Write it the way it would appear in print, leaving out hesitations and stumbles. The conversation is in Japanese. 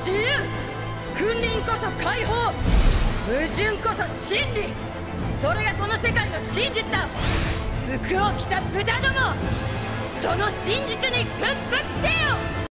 自由、君臨こそ解放、矛盾こそ真理。それがこの世界の真実だ。服を着た豚ども、その真実に屈服せよ。